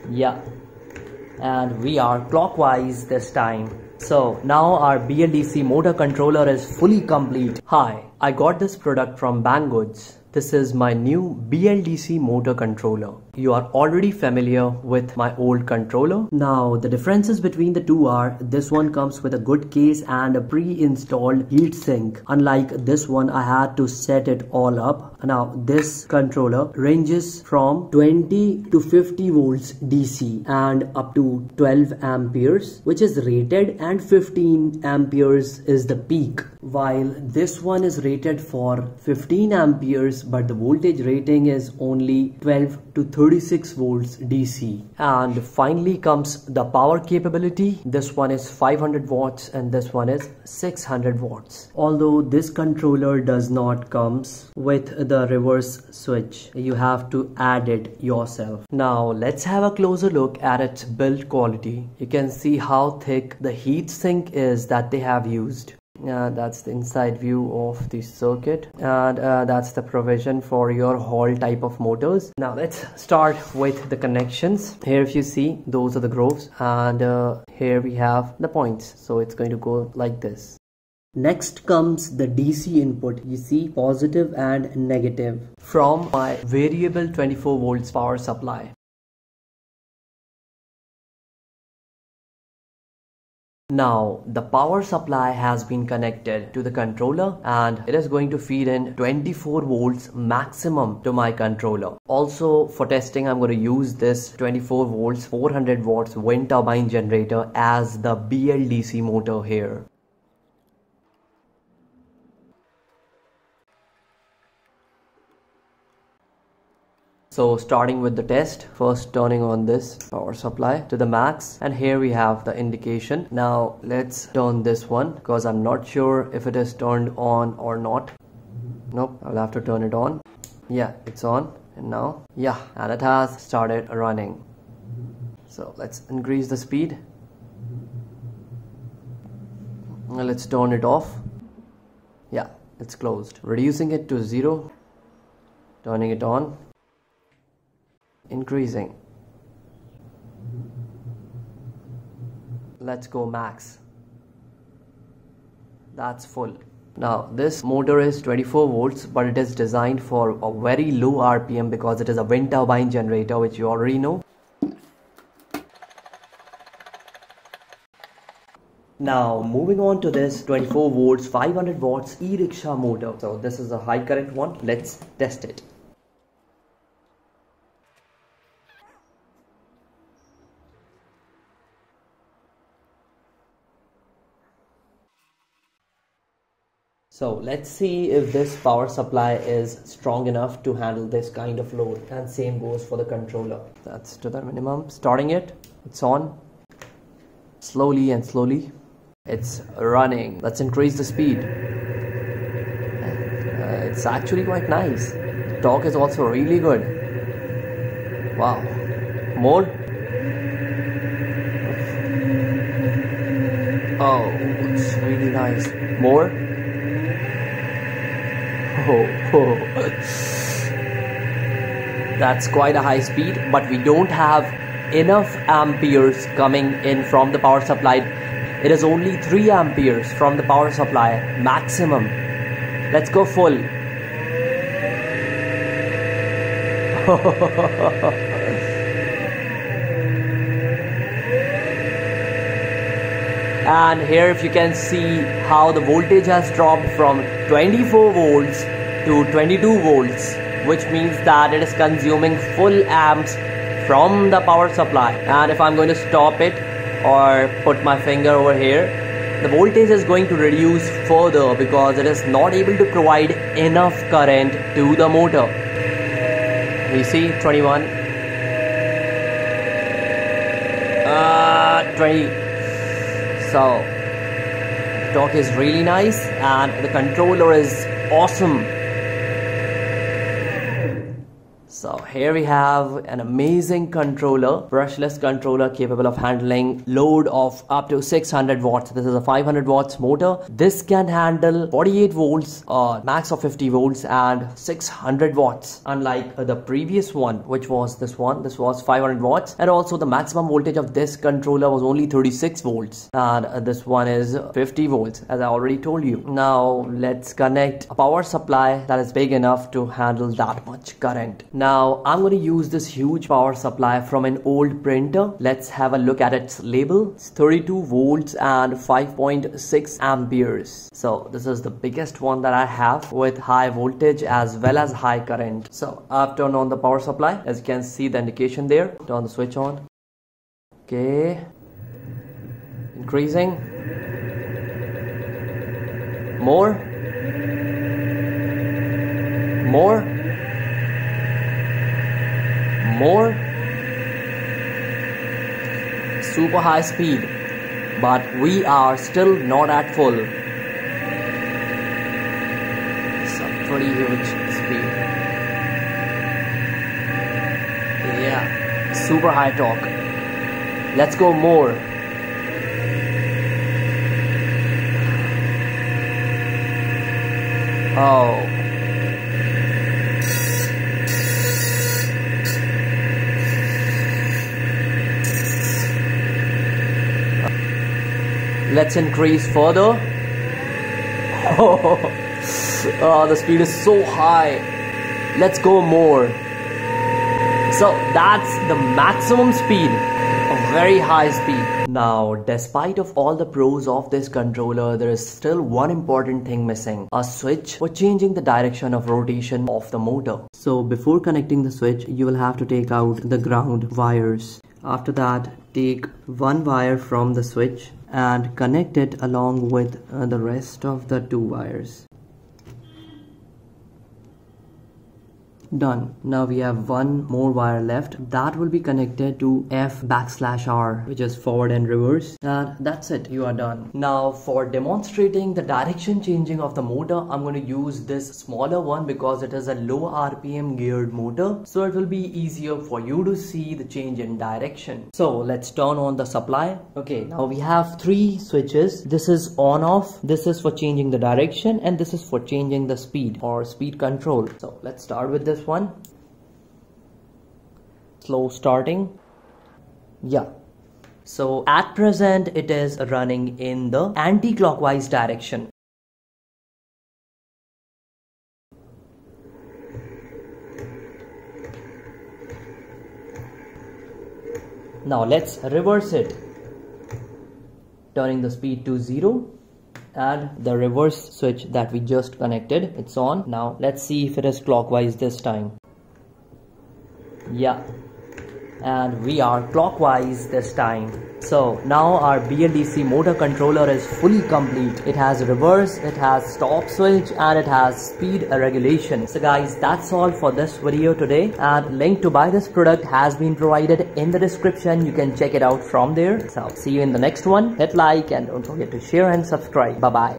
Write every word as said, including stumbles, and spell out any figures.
Yeah, and we are clockwise this time. So now our B L D C motor controller is fully complete. Hi, I got this product from Banggood. This is my new B L D C motor controller. You are already familiar with my old controller. Now the differences between the two are this one comes with a good case and a pre-installed heatsink. Unlike this one, I had to set it all up. Now this controller ranges from twenty to fifty volts D C and up to twelve amperes, which is rated, and fifteen amperes is the peak. While this one is rated for fifteen amperes, but the voltage rating is only twelve to thirty-six volts D C. And finally comes the power capability. This one is five hundred watts and this one is six hundred watts. Although this controller does not comes with the reverse switch, you have to add it yourself. Now let's have a closer look at its build quality. You can see how thick the heatsink is that they have used. Uh, that's the inside view of the circuit, and uh, that's the provision for your Hall type of motors. Now let's start with the connections. Here if you see, those are the grooves, and uh, here we have the points, so it's going to go like this. Next comes the D C input. You see positive and negative from my variable twenty-four volts power supply. Now the power supply has been connected to the controller and it is going to feed in twenty-four volts maximum to my controller. Also for testing, I'm going to use this twenty-four volts four hundred watts wind turbine generator as the B L D C motor here. So starting with the test, first turning on this power supply to the max, and here we have the indication. Now let's turn this one because I'm not sure if it is turned on or not. Nope, I'll have to turn it on. Yeah, it's on, and now yeah, and it has started running. So let's increase the speed. Now let's turn it off. Yeah, it's closed. Reducing it to zero, turning it on. Increasing. Let's go max. That's full. Now this motor is twenty-four volts, but it is designed for a very low R P M because it is a wind turbine generator, which you already know. Now moving on to this twenty-four volts five hundred watts e-rickshaw motor. So this is a high current one. Let's test it. So let's see if this power supply is strong enough to handle this kind of load, and same goes for the controller. That's to the minimum. Starting it, it's on. Slowly and slowly, it's running. Let's increase the speed. Uh, it's actually quite nice. The torque is also really good. Wow. More. Oh, it's really nice. More. Oh, oh. That's quite a high speed, but we don't have enough amperes coming in from the power supply. It is only three amperes from the power supply maximum. Let's go full. And here if you can see how the voltage has dropped from twenty-four volts to twenty-two volts, which means that it is consuming full amps from the power supply. And if I'm going to stop it or put my finger over here, the voltage is going to reduce further because it is not able to provide enough current to the motor. You see twenty-one, uh, twenty. So the torque is really nice and the controller is awesome. So here we have an amazing controller, brushless controller capable of handling load of up to six hundred watts. This is a five hundred watts motor. This can handle forty-eight volts, uh, max of fifty volts and six hundred watts. Unlike uh, the previous one, which was this one, this was five hundred watts, and also the maximum voltage of this controller was only thirty-six volts, and uh, this one is fifty volts, as I already told you. Now let's connect a power supply that is big enough to handle that much current. Now I'm going to use this huge power supply from an old printer. Let's have a look at its label. It's thirty-two volts and five point six amperes. So this is the biggest one that I have with high voltage as well as high current. So I've turned on the power supply. As you can see the indication there. Turn the switch on. Okay. Increasing. More. More. More. Super high speed, but we are still not at full. It's a pretty huge speed. Yeah, super high torque. Let's go more. Oh. Let's increase further. Oh, oh, the speed is so high. Let's go more. So that's the maximum speed, a very high speed. Now, despite of all the pros of this controller, there is still one important thing missing. A switch for changing the direction of rotation of the motor. So before connecting the switch, you will have to take out the ground wires. After that, take one wire from the switch and connect it along with uh, the rest of the two wires. Done. Now we have one more wire left that will be connected to F backslash R, which is forward and reverse, and that's it, you are done. Now for demonstrating the direction changing of the motor, I'm going to use this smaller one because it is a low R P M geared motor, so it will be easier for you to see the change in direction. So let's turn on the supply. Okay, now we have three switches. This is on off, this is for changing the direction, and this is for changing the speed or speed control. So let's start with this one. Slow starting. Yeah, so at present it is running in the anti-clockwise direction. Now let's reverse it, turning the speed to zero. And the reverse switch that we just connected, it's on. Now let's see if it is clockwise this time. Yeah, and we are clockwise this time. So now our B L D C motor controller is fully complete. It has reverse, it has stop switch, and it has speed regulation. So guys, that's all for this video today, and link to buy this product has been provided in the description. You can check it out from there. So see you in the next one. Hit like and don't forget to share and subscribe. Bye bye.